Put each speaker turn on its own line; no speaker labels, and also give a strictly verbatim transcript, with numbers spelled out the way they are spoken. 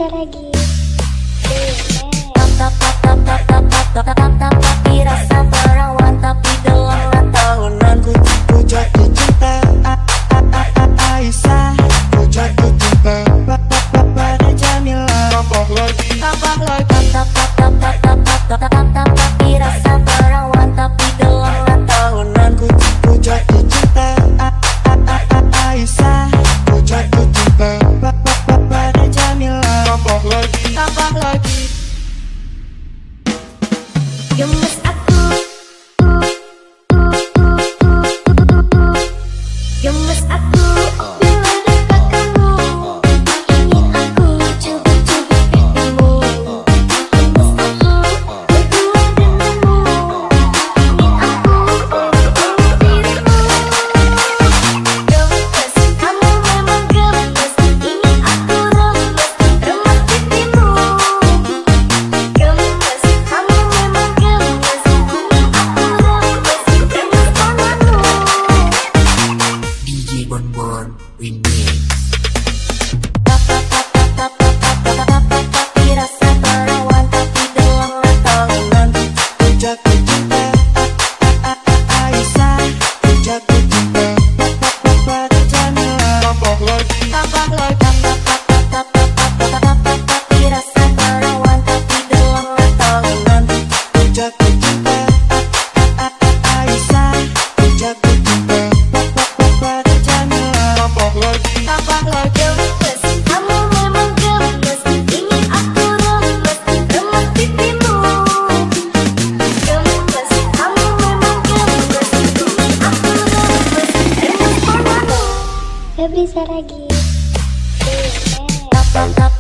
lagi.
Tap tap tap tap tap tap tap tap tap tap tapi rasa perawan tapi dalam tahunan ku ku jatuh cinta. Aisyah ku jatuh cinta pada Jamila. Tambah lagi tambah lagi tap tap tap tap tap tap tap tap tap tapi rasa perawan tapi dalam tahunan ku ku jatuh cinta. Aisyah ku jatuh cinta pada Jamila. Tambah lagi tambah lagi. Gemes aku, gemes aku bila dekat kamu. Ingin aku cubit-cubit pipimu. Gemes aku berdua denganmu. Ingin aku peluk dirimu. Gemes, kamu memang gemes. Ingin aku remes, remes pipimu. Gemes, kamu memang gemes. Ingin aku remes, remes tanganmu. D J Bon Bon Remix. Tap tap tap tap tap tap tap tap tap tap tapi rasa perawan tapi dalam tahunan ku jatuh cinta. Aisyah ku jatuh cinta pada Jamila. Tambah lagi tambah lagi tap tap tap tap tap tap tap tap tap tapi rasa perawan tapi dalam tahunan ku jatuh cinta. Aisyah ku jatuh cinta pada Jamila. Tambah lagi tambah lagi. Gemes, kamu memang gemes. Ingin aku remes, remes pipimu. Gemes, kamu memang gemes. Ingin aku remes, remes tanganmu.
Febriza lagi.
Tap tap tap